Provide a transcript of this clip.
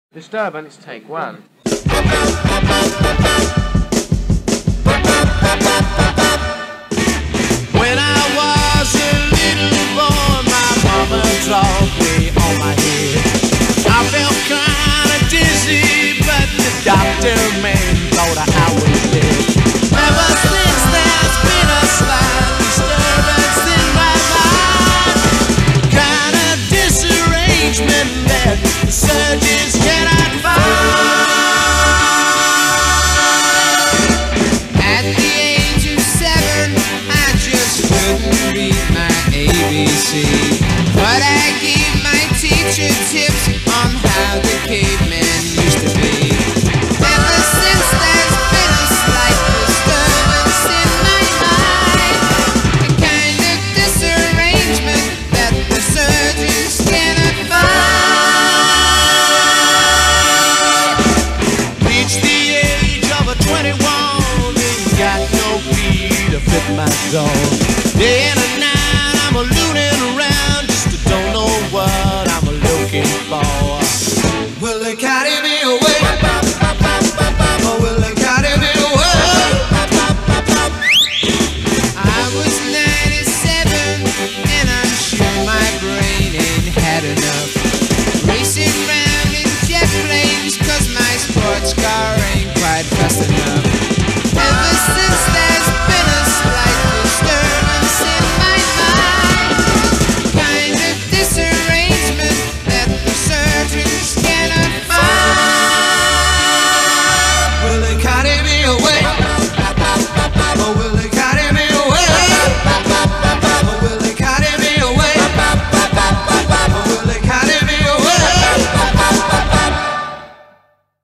Disturbance, take one. When I was a little boy, my mama dropped me on my head. I felt kinda dizzy, but the doctor man thought I was dead. Ever since there's been a slight disturbance in my mind, kind of disarrangement that the surgeons cannot find. At the age of 7, I just couldn't read my ABC, but I gave my teacher tips on how the caveman used to be. Ever since there's been a slight disturbance in my mind, a kind of disarrangement that the surgeons cannot find. Reached the age of a 21, ain't got no key to fit my door. Day and a night I'm a looting around, just don't know what I'm looking for. Well, look how